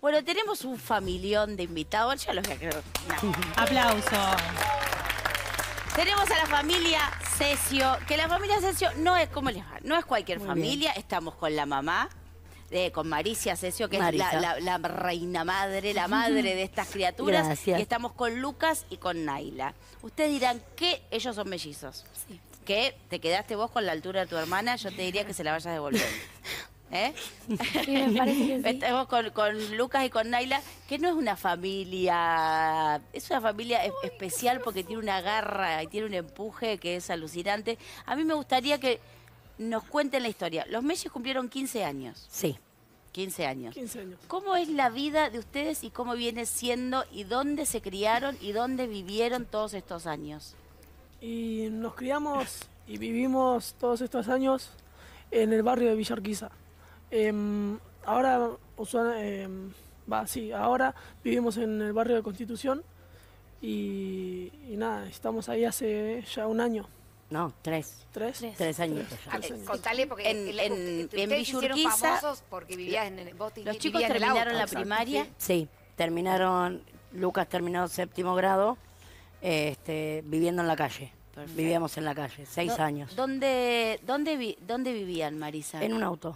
Bueno, tenemos un familión de invitados. Ya los voy a creer. No. Aplauso. Tenemos a la familia Cesio, que la familia Cesio no es, ¿cómo les va? No es cualquier Muy familia. Estamos con la mamá, con Maricia Cesio, que es la reina madre, la madre de estas criaturas. Gracias. Y estamos con Lucas y con Naila. Ustedes dirán que ellos son mellizos. Sí. Que te quedaste vos con la altura de tu hermana, yo te diría que se la vayas devolviendo. ¿Eh? Sí, me parece que sí. Estamos con Lucas y con Naila, que no es una familia, es una familia especial porque tiene una garra y tiene un empuje que es alucinante. A mí me gustaría que nos cuenten la historia. Los Mellis cumplieron 15 años. Sí. 15 años. 15 años. ¿Cómo es la vida de ustedes y cómo viene siendo y dónde se criaron y dónde vivieron todos estos años? Y nos criamos y vivimos todos estos años en el barrio de Villa Urquiza. Ahora vivimos en el barrio de Constitución y nada, estamos ahí hace ya un año. No, 3. ¿Tres? 3 años. Contale, porque En ustedes Villa hicieron Urquiza, famosos porque vivías vos Los chicos vivías en el terminaron auto. la Exacto, primaria. Sí, terminaron, Lucas terminó 7º grado, viviendo en la calle. Perfecto. Vivíamos en la calle, 6 años. ¿Dónde vivían, Marisa? En un auto.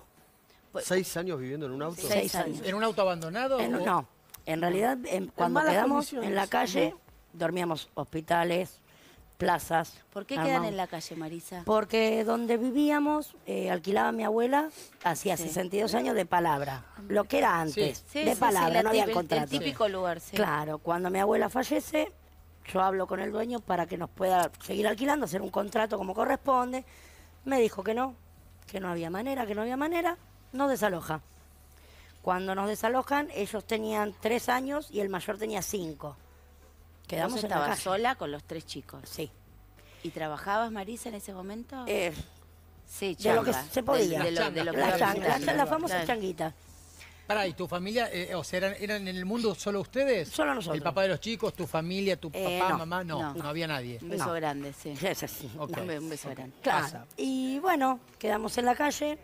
6 años viviendo en un auto. 6 años. ¿En un auto abandonado? No, en realidad, cuando malas quedamos condiciones. en la calle, dormíamos hospitales, plazas. ¿Por qué quedan en la calle, Marisa? Porque donde vivíamos, alquilaba mi abuela, hacía 62 años de palabra. Lo que era antes, de palabra, no había contrato. El típico lugar, sí. Claro, cuando mi abuela fallece, yo hablo con el dueño para que nos pueda seguir alquilando, hacer un contrato como corresponde. Me dijo que no había manera, nos desaloja. Cuando nos desalojan, ellos tenían 3 años y el mayor tenía 5. Quedamos ¿Vos en la estabas calle. sola con los 3 chicos? Sí. ¿Y trabajabas, Marisa, en ese momento? Sí, de lo que changa. se podía. De lo que La iba changa, visitando. la famosa Claro. changuita. Pará, ¿y tu familia, o sea, eran en el mundo solo ustedes? Solo nosotros. ¿El papá de los chicos, tu familia, tu papá, no, mamá? No, no. no había nadie. Un beso No. grande, sí. Es así. Ok. Un beso grande. Claro. Pasa. Y bueno, quedamos en la calle.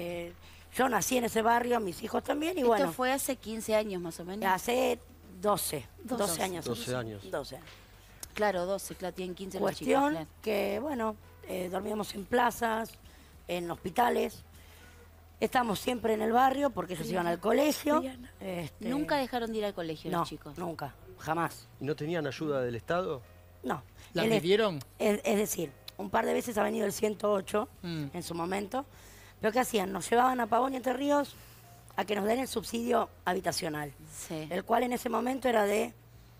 Yo nací en ese barrio, mis hijos también, y Esto bueno, fue hace 15 años más o menos. hace 12 años. 12 años. 12 años. Claro, 12, claro, tienen 15 los chicos. Cuestión Claro. que, bueno, dormíamos en plazas, en hospitales. Estamos siempre en el barrio porque ellos iban al colegio. Nunca dejaron de ir al colegio No, los chicos. nunca, jamás. ¿Y no tenían ayuda del Estado? No. ¿La Él pidieron? es decir, un par de veces ha venido el 108 en su momento. Pero ¿qué hacían? Nos llevaban a Pavón y Entre Ríos a que nos den el subsidio habitacional. Sí. El cual en ese momento era de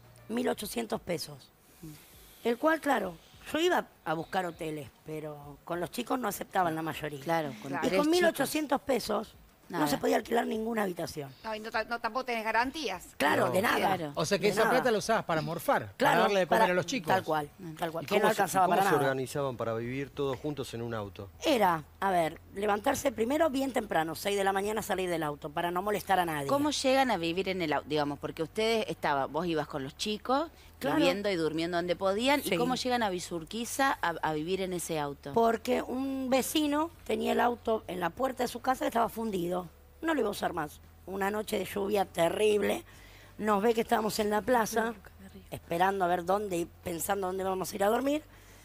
1.800 pesos. El cual, claro, yo iba a buscar hoteles, pero con los chicos no aceptaban la mayoría. Claro, con Y 3 con chicos. 1.800 pesos Nada. no se podía alquilar ninguna habitación. No, y no tampoco tenés garantías. Claro, No. de nada. Claro. O sea que De esa nada. plata la usabas para morfar, Claro, para darle de comer para- a los chicos. Tal cual. ¿Y Que no alcanzaba cómo para se nada. organizaban para vivir todos juntos en un auto? Era, a ver, levantarse primero bien temprano, 6 de la mañana salir del auto, para no molestar a nadie. ¿Cómo llegan a vivir en el auto? Digamos, porque ustedes vos ibas con los chicos, Claro. viviendo y durmiendo donde podían. Sí. ¿Y cómo llegan a Villurquiza a vivir en ese auto? Porque un vecino tenía el auto en la puerta de su casa que estaba fundido. No lo iba a usar más. Una noche de lluvia terrible. Nos ve que estábamos en la plaza, esperando a ver dónde, pensando dónde vamos a ir a dormir.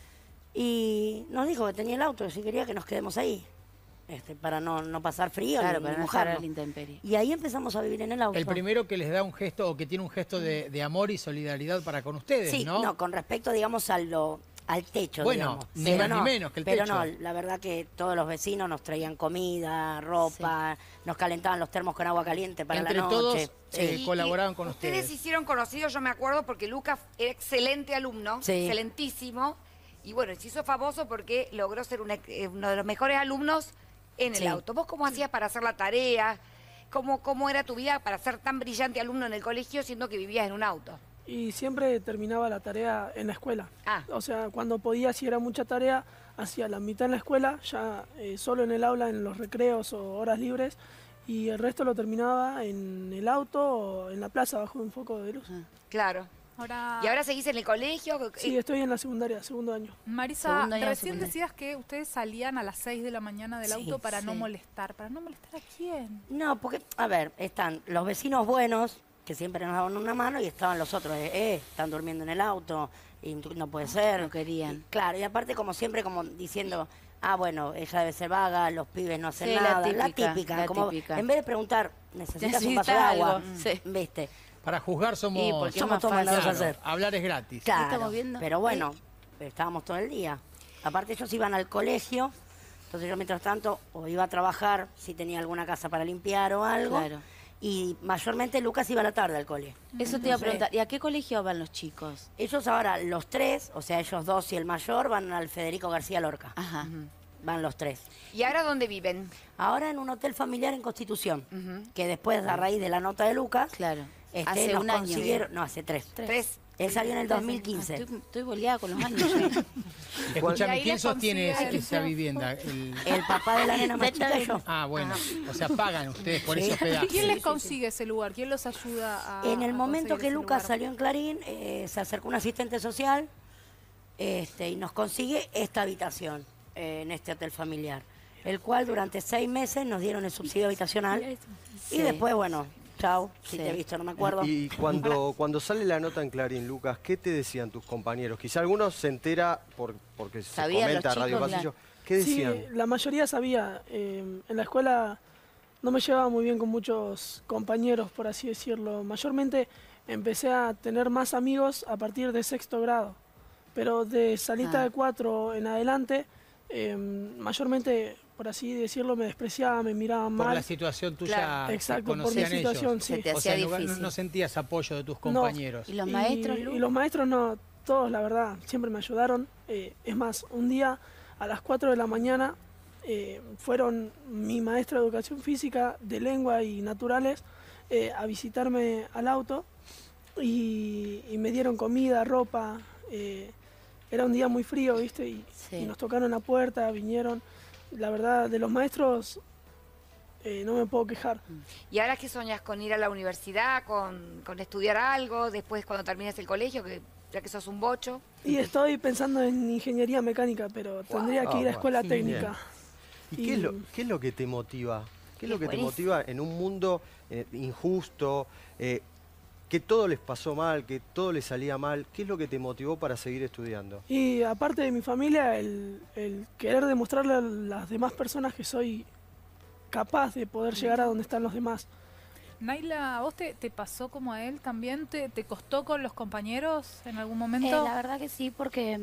Y nos dijo que tenía el auto, que si quería que nos quedemos ahí. Para no pasar frío, Claro, ni para no estar a mojarnos. la intemperie. Y ahí empezamos a vivir en el auto. El primero que les da un gesto o que tiene un gesto de amor y solidaridad para con ustedes, Sí, ¿no? no, con respecto, digamos, al techo, Bueno, digamos. ni Pero más ni no, menos que el pero techo. no, la verdad que todos los vecinos nos traían comida, ropa, nos calentaban los termos con agua caliente para Entre la noche. todos, Sí. colaboraban con ustedes ustedes. hicieron conocidos, yo me acuerdo, porque Lucas era excelente alumno, Sí. excelentísimo. Y bueno, se hizo famoso porque logró ser uno de los mejores alumnos en el Sí. auto. ¿Vos cómo hacías para hacer la tarea? ¿Cómo era tu vida para ser tan brillante alumno en el colegio siendo que vivías en un auto? Y siempre terminaba la tarea en la escuela. Ah. O sea, cuando podía, si era mucha tarea, hacía la mitad en la escuela, ya solo en el aula, en los recreos o horas libres, y el resto lo terminaba en el auto o en la plaza bajo un foco de luz. Claro. Ahora, ¿Y ahora seguís en el colegio? Sí, estoy en la secundaria, segundo año. Marisa, Segundo año de recién secundaria. decías que ustedes salían a las 6 de la mañana del Sí, auto para no sí. molestar. ¿Para no molestar a quién? No, porque, a ver, están los vecinos buenos, que siempre nos daban una mano, y estaban los otros, están durmiendo en el auto, y no puede ser. No querían. Y, claro, y aparte como siempre, como diciendo, ella debe ser vaga, los pibes no hacen Sí, la nada. típica, la como típica. en vez de preguntar, ¿necesitas un vaso Necesita de agua? algo, sí. ¿Viste? Para juzgar somos, Y porque somos es todos más mandados a fácil. hacer. hablar es gratis. Claro, estamos viendo? pero bueno, estábamos todo el día. Aparte ellos iban al colegio, entonces yo mientras tanto o iba a trabajar si tenía alguna casa para limpiar o algo. Claro. Y mayormente Lucas iba a la tarde al cole. Eso te iba a preguntar. ¿Y a qué colegio van los chicos? Ellos ahora, los tres, o sea, ellos dos y el mayor, van al Federico García Lorca. Ajá. Van los tres. ¿Y ahora dónde viven? Ahora en un hotel familiar en Constitución, que después, a raíz de la nota de Lucas, Claro. hace Hace un año. consiguieron, no, hace tres. Tres. Él salió en el 2015. Estoy boleada con los años. ya. Escúchame, Y ahí ¿quién les sostiene consiguen- esa vivienda? El papá de la nena más chica y yo. Bueno, o sea, pagan ustedes por Sí. ese hospedaje. ¿Quién les consigue ese lugar? ¿Quién los ayuda a En el a momento conseguir que ese Lucas lugar? salió en Clarín, se acercó un asistente social y nos consigue esta habitación en este hotel familiar, el cual durante 6 meses nos dieron el subsidio habitacional Sí. y después, bueno, chau, si Sí. te he visto, no me acuerdo. Y cuando sale la nota en Clarín, Lucas, ¿qué te decían tus compañeros? Quizá algunos se entera porque se ¿Sabían comenta los Radio chicos, Pasillo. ¿Qué decían? Sí, la mayoría sabía. En la escuela no me llevaba muy bien con muchos compañeros, por así decirlo. Mayormente empecé a tener más amigos a partir de 6º grado. Pero de salita Ah. de 4 en adelante, mayormente, por así decirlo, me despreciaban, me miraban Por mal. la situación tuya Claro. que Exacto, por mi conocían situación, ellos. sí. Se te O hacía sea, en lugar- difícil. no sentías apoyo de tus compañeros. ¿Y los maestros, Lu? Y los maestros no, todos la verdad, siempre me ayudaron. Es más, un día a las 4 de la mañana fueron mi maestra de educación física, de lengua y naturales, a visitarme al auto y me dieron comida, ropa. Era un día muy frío, ¿viste? Sí. Y nos tocaron la puerta, vinieron. La verdad, de los maestros no me puedo quejar. ¿Y ahora qué soñas? ¿Con ir a la universidad? ¿Con estudiar algo? Después cuando termines el colegio, ya que sos un bocho. Y estoy pensando en ingeniería mecánica, pero tendría que ir a escuela Bien. técnica. ¿Y qué es lo que te motiva? ¿Qué es lo que te buenísimo. motiva en un mundo injusto, que todo les pasó mal, que todo les salía mal? ¿Qué es lo que te motivó para seguir estudiando? Y aparte de mi familia, el querer demostrarle a las demás personas que soy capaz de poder llegar a donde están los demás. Naila, ¿a vos te pasó como a él también? ¿Te costó con los compañeros en algún momento? La verdad que sí, porque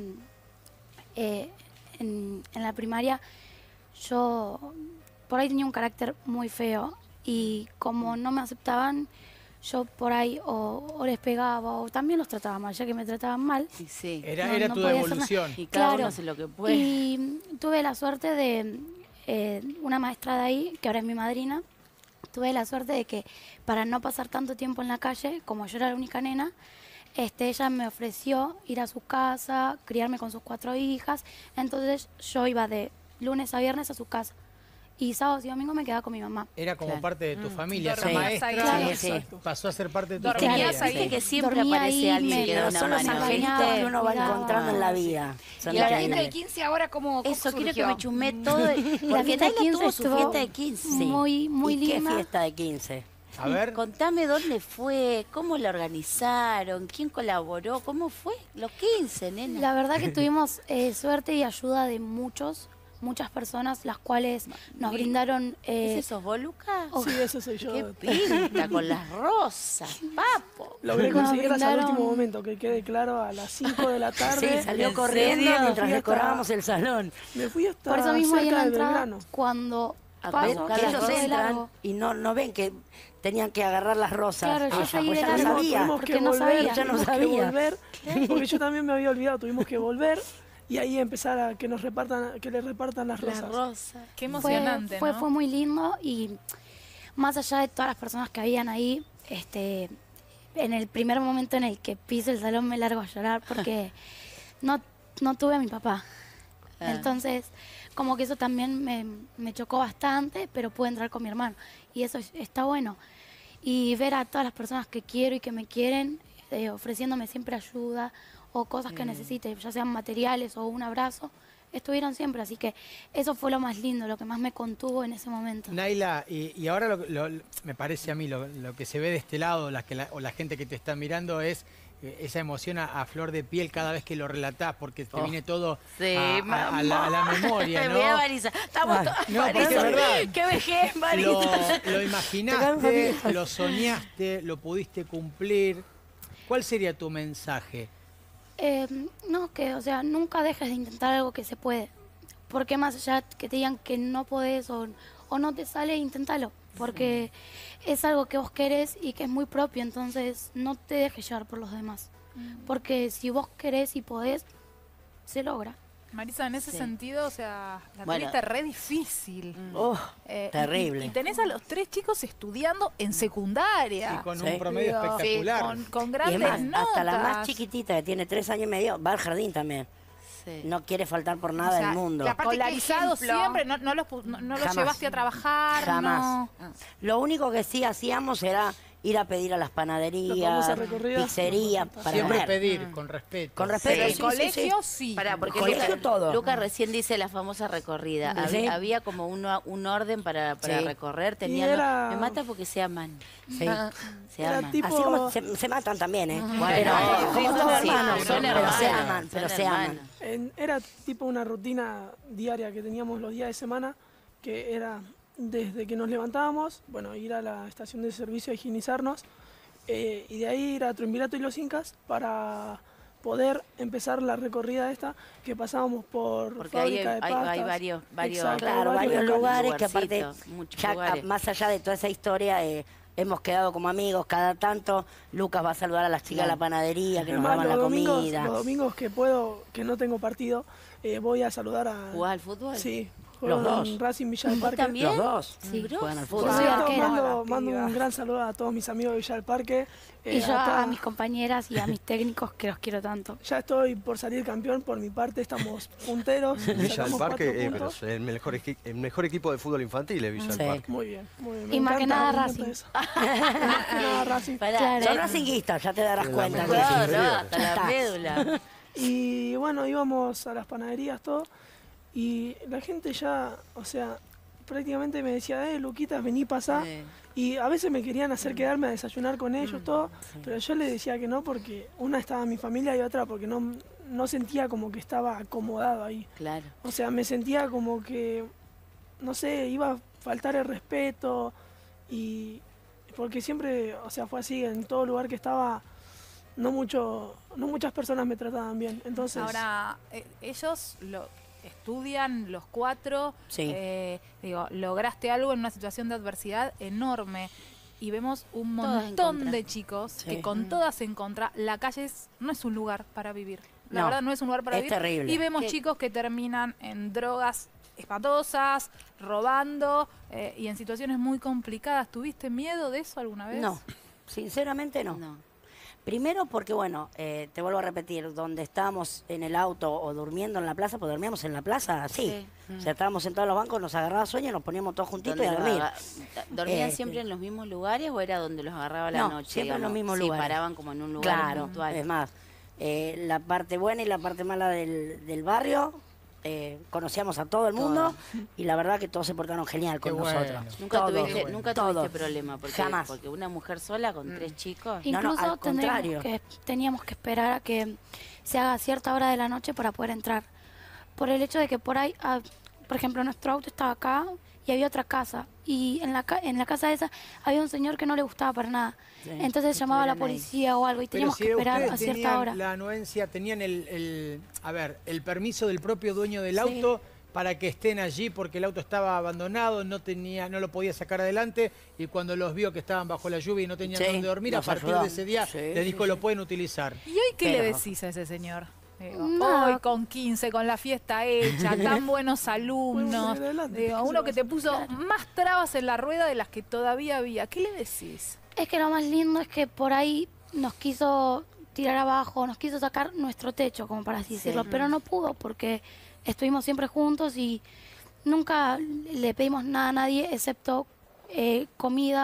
en la primaria yo por ahí tenía un carácter muy feo y como no me aceptaban, yo por ahí o les pegaba o también los trataba mal, ya que me trataban mal. Y sí. Era No tu podía hacer evolución. Y cada Claro. uno hace lo que puede. Y tuve la suerte de una maestra de ahí, que ahora es mi madrina, tuve la suerte de que para no pasar tanto tiempo en la calle, como yo era la única nena, ella me ofreció ir a su casa, criarme con sus 4 hijas, entonces yo iba de lunes a viernes a su casa y sábados y domingos me quedaba con mi mamá. Era como Claro. parte de tu familia. Esa Dormías maestra ahí. Claro, sí. pasó a ser parte de tu Dormías familia. ahí. Viste que siempre Dormía aparece ahí, alguien que da Pero una son los mano. angelitos ¿viste? que uno va Cuidaba. encontrando en la vida. Son ¿Y la increíbles. fiesta de 15 ahora cómo Eso, quiero que surgió? me chumé todo. La Porque fiesta de Naila 15 tuvo su estuvo fiesta de 15. muy ¿Y qué linda. fiesta de 15? A ver, Contame dónde fue, cómo la organizaron, quién colaboró, cómo fue los 15, nena. La verdad que tuvimos suerte y ayuda de muchas personas, las cuales nos brindaron... ¿Es eso vos, Lucas? Sí, eso soy yo. ¡Qué pinta con las rosas, papo! Logré Nos conseguirlas al brindaron- último momento, que quede claro, a las 5 de la tarde. Sí, salió ¿En corriendo serio? mientras Fui hasta- decorábamos el salón. Me fui hasta Por eso mismo ahí en la cerca de entrada, Belgrano. cuando A paso, buscar Que las ellos yo de entran largo. y no ven que tenían que agarrar las rosas. Claro, yo Ella, seguí pues de ya no largo, sabía. Tuvimos porque que no volver, sabía. Ya no tuvimos que sabía. volver, porque yo también me había olvidado, tuvimos que volver y ahí empezar a que les repartan las rosas. Las rosas. Qué emocionante, ¿no? Fue muy lindo y más allá de todas las personas que habían ahí, en el primer momento en el que piso el salón me largo a llorar porque no tuve a mi papá. Ah. Entonces, como que eso también me chocó bastante, pero pude entrar con mi hermano. Y eso está bueno. Y ver a todas las personas que quiero y que me quieren, ofreciéndome siempre ayuda o cosas que necesite, ya sean materiales o un abrazo, estuvieron siempre. Así que eso fue lo más lindo, lo que más me contuvo en ese momento. Naila, y ahora me parece a mí lo que se ve de este lado, o la gente que te está mirando, es esa emoción a flor de piel cada vez que lo relatás, porque te viene todo a la memoria, ¿no? Mira, Marisa, estamos todos. No, porque es verdad. ¡Qué vejez, Marisa! Lo imaginaste, lo soñaste, lo pudiste cumplir. ¿Cuál sería tu mensaje? No, o sea, nunca dejes de intentar algo que se puede. Porque más allá que te digan que no podés o no te sale, inténtalo. Porque es algo que vos querés y que es muy propio, entonces no te dejes llevar por los demás. Porque si vos querés y podés, se logra. Marisa, en ese sentido, o sea, la tuviste re difícil. Terrible. Y tenés a los 3 chicos estudiando en secundaria. Y con un promedio espectacular. Con grandes Y es más, notas. hasta la más chiquitita, que tiene 3 años y medio, va al jardín también. No quiere faltar por nada del mundo. Escolarizado siempre, no los Jamás. llevaste a trabajar. Jamás. No. Lo único que sí hacíamos era ir a pedir a las La panaderías, famosa recorrida. pizzerías, para Siempre comer. pedir, con respeto. Con respeto. Pero el sí, colegio sí. Pará, porque Colegio todo. Lucas recién dice la famosa recorrida. Sí. Había como un orden para Sí. recorrer. Y era- Me mata porque se aman. Sí. Se Era aman. tipo- Así como se matan también, ¿eh? Bueno, Pero, sí, como todos sí, hermanos, son pero hermanos, se aman, son pero se aman. hermanos. Era tipo una rutina diaria que teníamos los días de semana, que era desde que nos levantábamos, bueno, ir a la estación de servicio a higienizarnos, y de ahí ir a Triunvirato y Los Incas para poder empezar la recorrida esta, que pasábamos por Porque ahí fábrica de pastas. hay varios Exacto, Claro, varios lugares que aparte, lugarcitos, muchos ya lugares. más allá de toda esa historia, hemos quedado como amigos. Cada tanto Lucas va a saludar a las chicas de la panadería que nos Además, daban la los comida. domingos que puedo, que no tengo partido, voy a saludar a... ¿Jugás al fútbol? Sí, juego Los dos. en Racing Villa del ¿Vos Parque. también? Los dos Sí. juegan al Por fútbol. soy cierto, arquera. mando un gran saludo a todos mis amigos de Villa del Parque. Y yo acá a mis compañeras y a mis técnicos que los quiero tanto. ya estoy por salir campeón, por mi parte estamos punteros. Villa del sacamos 4 Parque, pero puntos. es el mejor equipo de fútbol infantil es Villa Sí. del Parque. Muy bien, muy bien. Y más que nada Racing. Más que nada Racing. Pará, Claro. Son racinguistas, ya te darás cuenta. mejor que no, sí. no, hasta Ya la está. médula. Y bueno, íbamos a las panaderías, todo. Y la gente ya, o sea, prácticamente me decía, Luquitas, vení, pasá. Y a veces me querían hacer quedarme a desayunar con ellos, todo. Pero yo les decía que no, porque una estaba mi familia y otra porque no sentía como que estaba acomodado ahí. Claro. O sea, me sentía como que, no sé, iba a faltar el respeto. Y porque siempre, o sea, fue así, en todo lugar que estaba, no muchas personas me trataban bien. Entonces, Ahora, ellos estudian los 4, Sí. lograste algo en una situación de adversidad enorme y vemos un Todas en montón contra. de chicos Sí. que con todas en contra, la calle no es un lugar para vivir. La No, verdad no es un lugar para es vivir. terrible. Y vemos ¿Qué? chicos que terminan en drogas espantosas, robando y en situaciones muy complicadas. ¿Tuviste miedo de eso alguna vez? No, sinceramente no. No. Primero porque, bueno, te vuelvo a repetir, donde estábamos en el auto o durmiendo en la plaza, pues dormíamos en la plaza, sí. O sea, estábamos sentados en los bancos, nos agarraba sueño y nos poníamos todos juntitos y a ¿Dónde dormir. ¿Dormían Este. siempre en los mismos lugares o era donde los agarraba la No, noche? siempre en los mismos Sí, lugares. paraban como en un lugar Claro, puntual. es más, la parte buena y la parte mala del barrio, conocíamos a todo el mundo y la verdad que todos se portaron genial con Qué bueno. nosotros. Nunca Todos, tuviste todos. problema porque, Jamás. porque una mujer sola con 3 chicos. No, no, Incluso al contrario. teníamos que esperar a que se haga cierta hora de la noche para poder entrar. Por el hecho de que por ahí, por ejemplo, nuestro auto estaba acá y había otra casa. Y en la casa esa había un señor que no le gustaba para nada. Sí, Entonces llamaba a la estuvieran ahí. policía o algo y Pero teníamos si que esperar ustedes a cierta tenían hora. la anuencia, tenían el permiso del propio dueño del auto para que estén allí porque el auto estaba abandonado, no lo podía sacar adelante y cuando los vio que estaban bajo la lluvia y no tenían Sí, dónde dormir, a nos partir ayudó. de ese día Sí, les dijo sí, lo sí. pueden utilizar. ¿Y hoy qué le Pero- decís a ese señor? Nada. Hoy con 15, con la fiesta hecha, tan buenos alumnos. Bueno, adelante, Digo, ¿qué se uno va que a te puso más trabas en la rueda de las que todavía había. ¿Qué le decís? Es que lo más lindo es que por ahí nos quiso tirar abajo, nos quiso sacar nuestro techo, como para así decirlo, pero no pudo porque estuvimos siempre juntos y nunca le pedimos nada a nadie excepto comidas o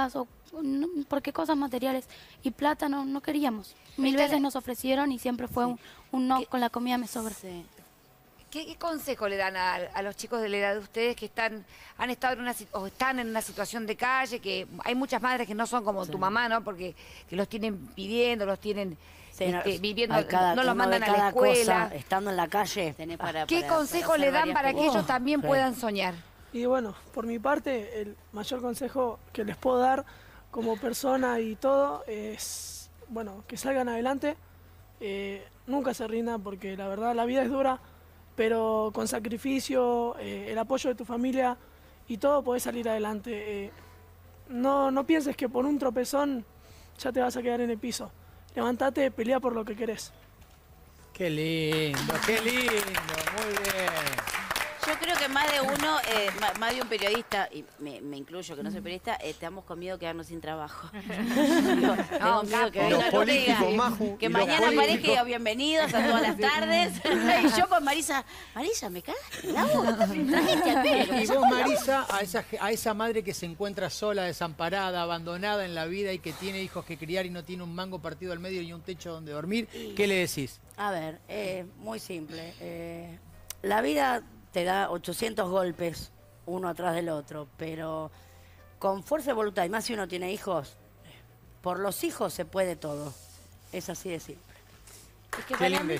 ¿por qué cosas materiales? Y plata no queríamos. 1000 veces nos ofrecieron y siempre fue un no, con la comida me sobra. Sí. ¿Qué consejo le dan a los chicos de la edad de ustedes que han estado o están en una situación de calle, que hay muchas madres que no son como tu mamá, ¿no? Porque que los tienen pidiendo, los tienen viviendo, no los mandan a la escuela. Cosa, estando en la calle. ¿Qué consejo le dan para que ellos también puedan soñar? Y bueno, por mi parte, el mayor consejo que les puedo dar como persona y todo es, bueno, que salgan adelante, nunca se rindan porque la verdad la vida es dura, pero con sacrificio, el apoyo de tu familia y todo podés salir adelante. No pienses que por un tropezón ya te vas a quedar en el piso. Levántate, pelea por lo que querés. Qué lindo, muy bien. Yo creo que más de uno, más de un periodista, y me incluyo que no soy periodista, estamos con miedo de quedarnos sin trabajo. Digo, tengo miedo que venga el diga que mañana aparezca y diga bienvenidos a todas las tardes. Y yo con Marisa, me cagaste el agua, trajiste al pelo. Y vos, Marisa, a esa madre que se encuentra sola, desamparada, abandonada en la vida y que tiene hijos que criar y no tiene un mango partido al medio y un techo donde dormir, ¿qué le decís? A ver, muy simple. La vida te da 800 golpes uno atrás del otro, pero con fuerza de voluntad, y más si uno tiene hijos, por los hijos se puede todo. Es así de simple. Es que para mí,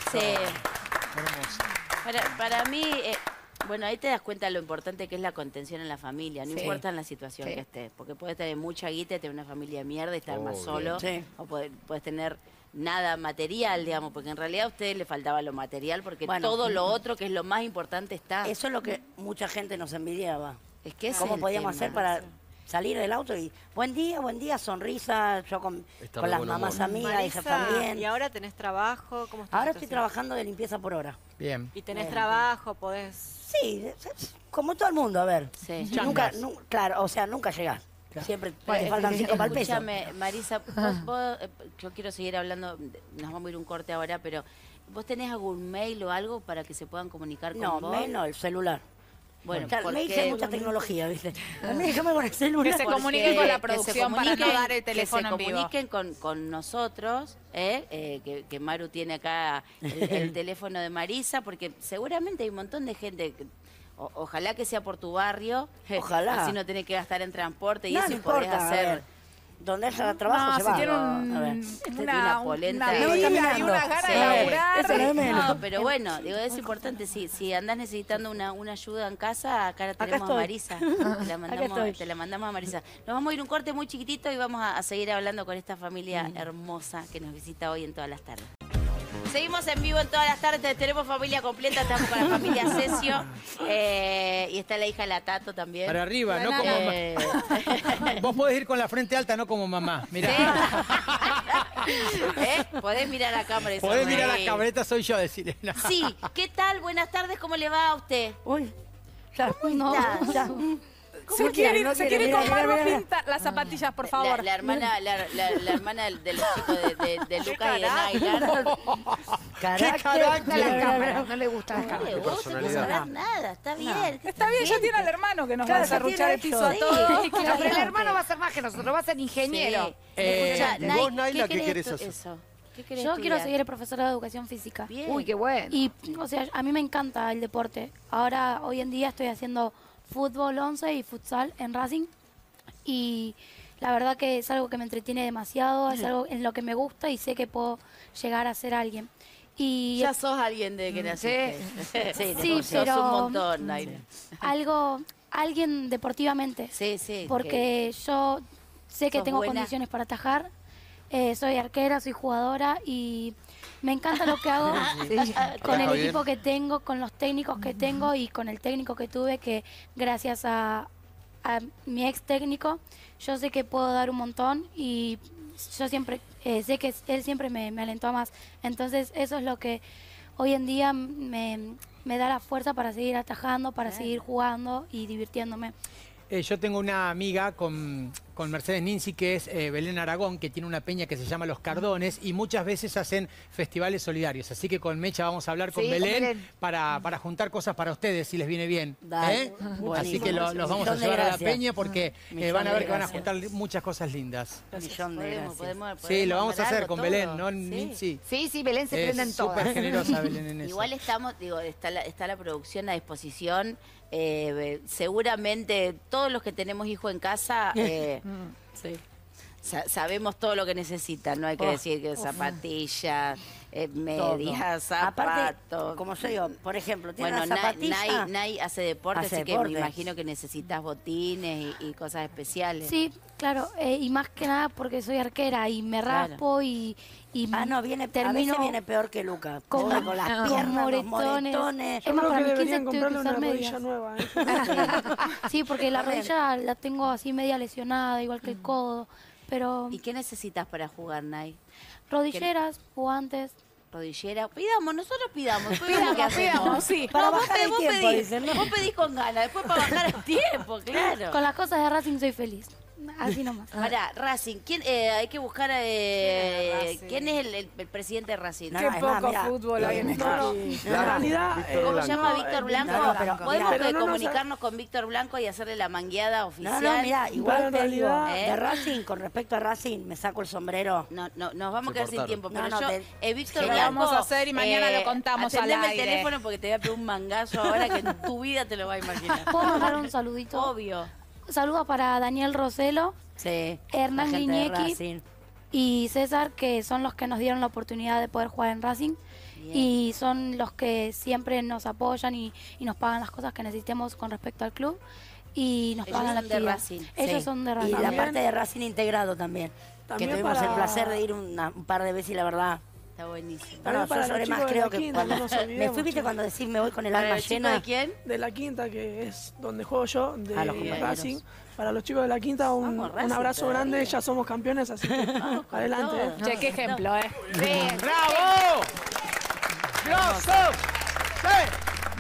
para mí bueno, ahí te das cuenta de lo importante que es la contención en la familia, no importa en la situación que estés, porque puedes tener mucha guita y tener una familia de mierda y estar más solo, o puedes tener nada material, digamos, porque en realidad a ustedes le faltaba lo material, porque todo lo otro, que es lo más importante, está. Eso es lo que mucha gente nos envidiaba. Es que ¿Cómo podíamos hacer para salir del auto y buen día, sonrisa, yo con las mamás amigas, Marisa, ellas también. ¿y ahora tenés trabajo? ¿Cómo está Ahora la estoy situación? trabajando de limpieza por hora. Bien. ¿Y tenés trabajo? ¿Podés...? Sí, como todo el mundo, a ver. Sí. Nunca, claro, o sea, nunca llegás. Siempre te faltan 5 para el peso. Escúchame, Marisa, vos, yo quiero seguir hablando, nos vamos a ir un corte ahora, pero ¿vos tenés algún mail o algo para que se puedan comunicar con vos? No, mail no, el celular. Bueno, claro, mail hay mucha tecnología, ¿viste? A mí déjame con el celular. Que se comuniquen con la producción para no dar el teléfono en vivo. Que se comuniquen con nosotros, que Maru tiene acá el teléfono de Marisa, porque seguramente hay un montón de gente... Ojalá que sea por tu barrio. Ojalá. Así no tenés que gastar en transporte y No, eso no podés importa, hacer. Donde haya trabajo se va. Si tiene A ver. Una polenta. una pila y una gana de laburar. Eso no es menos. No, pero bueno, digo, es importante. Si andás necesitando una ayuda en casa, acá la tenemos a Marisa. Te la mandamos a Marisa. Nos vamos a ir un corte muy chiquitito y vamos a seguir hablando con esta familia hermosa que nos visita hoy en todas las tardes. Seguimos en vivo en todas las tardes, tenemos familia completa, estamos con la familia Cesio y está la hija de la Tato también. Para arriba, no como vos podés ir con la frente alta, no como mamá. Mirá. Podés mirar a la cámara y podés mirar a la cabreta, soy yo, decirle. No. Sí, ¿qué tal? Buenas tardes, ¿cómo le va a usted? Uy, ya, ya. Se quiere ir con Maru a pintar las zapatillas, por favor. La hermana de los chicos de Lucas y de Naila. Carácter. No le gusta la cámara. No le gusta, no saber nada, está bien. Está bien, ya tiene al hermano que nos va a desarruchar el piso a Sí, todos. Pero el hermano va a ser más que nosotros, va a ser ingeniero. Escuchá, ¿y vos, Naila, qué querés hacer? ¿Qué querés Yo quiero estudiar? seguir el profesor de educación física. Bien. Uy, qué bueno. Y, o sea, a mí me encanta el deporte. Ahora, hoy en día estoy haciendo fútbol 11 y futsal en Racing. Y la verdad que es algo que me entretiene demasiado, es algo en lo que me gusta y sé que puedo llegar a ser alguien. Y Ya sos alguien de que naciste. Sí, sos pero un montón, Naila. alguien deportivamente. Sí, sí. Porque yo sé que sos tengo buena. condiciones para atajar. Soy arquera, soy jugadora y me encanta lo que hago con el equipo que tengo, con los técnicos que tengo y con el técnico que tuve, que gracias a mi ex técnico yo sé que puedo dar un montón y yo siempre sé que él siempre me alentó a más. Entonces eso es lo que hoy en día me da la fuerza para seguir atajando, para seguir jugando y divirtiéndome. Yo tengo una amiga con con Mercedes Ninzi, que es Belén Aragón, que tiene una peña que se llama Los Cardones, y muchas veces hacen festivales solidarios. Así que con Mecha vamos a hablar con Belén para juntar cosas para ustedes, si les viene bien. Así que los vamos a llevar a la peña porque van a ver que van a juntar muchas cosas lindas. Podemos sí, lo vamos a hacer con todo. Belén, ¿no, Ninzi? Sí, Belén se prende en todo. Súper generosa Belén en eso. Igual estamos, digo, está la producción a disposición. Seguramente todos los que tenemos hijo en casa sabemos todo lo que necesitan, no hay que decir que zapatillas, medias, zapatos. Aparte, como yo digo, por ejemplo, tiene una zapatilla. Nay hace deporte, así que me imagino que necesitas botines y cosas especiales. Sí, claro, y más que nada porque soy arquera y me raspo y no, viene, a veces viene peor que Luca. Con las piernas, los moretones. Es más, para mi 15 deberían tuve que comprarle una usar rodilla medias. nueva. Sí, porque la rodilla la tengo así media lesionada, igual que el codo. Pero ¿Y qué necesitas para jugar, Nay? rodilleras, guantes. Rodillera, nosotros pidamos. Pidamos, sí. Para bajar el tiempo, dicen, ¿no? Vos pedís con ganas, después para bajar el tiempo, claro. Con las cosas de Racing soy feliz. Así nomás. Pará, Racing, hay que buscar quién es el presidente de Racing. Qué poco fútbol hay en esto. En realidad... ¿Cómo se llama? Víctor Blanco. Podemos comunicarnos con Víctor Blanco y hacerle la mangueada oficial. No, mira, igual en te digo, realidad, de Racing, con respecto a Racing, me saco el sombrero. No, nos vamos a quedar sin tiempo, pero No, yo, te- Víctor Lo Blanco... vamos a hacer y mañana lo contamos al atendeme aire. el teléfono porque te voy a pegar un mangazo ahora que en tu vida te lo vas a imaginar. ¿Puedo mandar un saludito? Obvio. Saludos para Daniel Roselo, Sí. Hernán la gente de Guiñequi Racing. y César, que son los que nos dieron la oportunidad de poder jugar en Racing. Bien. Y son los que siempre nos apoyan y nos pagan las cosas que necesitemos con respecto al club. Y nos Ellos pagan la son de actividad. Racing. Ellos Sí. son de Y Racing. la También- parte de Racing integrado también. También que tuvimos para- el placer de ir un par de veces y la verdad... Está buenísimo. También yo para los lloré chicos más, de creo la que quinta, cuando no nos me olvidemos, fui, viste, chicos. cuando decís me voy con el ¿Para alma el chico llena. de quién? De la quinta, que es donde juego yo, de los compañeros. Racing. Para los chicos de la quinta, un Vamos, Racing abrazo todavía. grande. Ya somos campeones, así que adelante. todo. Che, qué ejemplo, ¡Bravo! ¡Grosos! ¡Sí!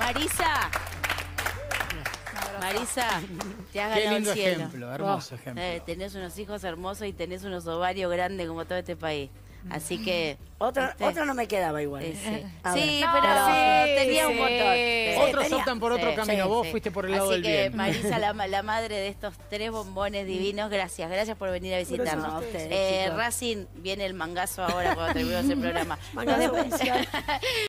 Marisa, te has Qué ganado lindo el cielo. ejemplo, hermoso ejemplo. Tenés unos hijos hermosos y tenés unos ovarios grandes como todo este país. Así que... Otro ¿viste? no me quedaba igual. Sí, A ver. sí, No, pero sí, tenía un sí. montón. Otros tenía- optan por otro sí, camino, vos sí. fuiste por el lado Así del que bien. Marisa, la madre de estos 3 bombones divinos, gracias por venir a Gracias visitarnos. a ustedes, chicos. Racing, viene el mangazo ahora cuando terminemos el programa. Mangazo Nos despedimos. oficial.